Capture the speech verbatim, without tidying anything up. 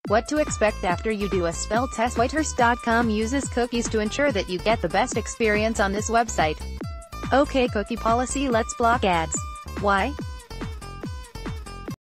What to expect after you do a spell test. Whitehurst dot com uses cookies to ensure that you get the best experience on this website. Okay, cookie policy. Let's block ads. Why?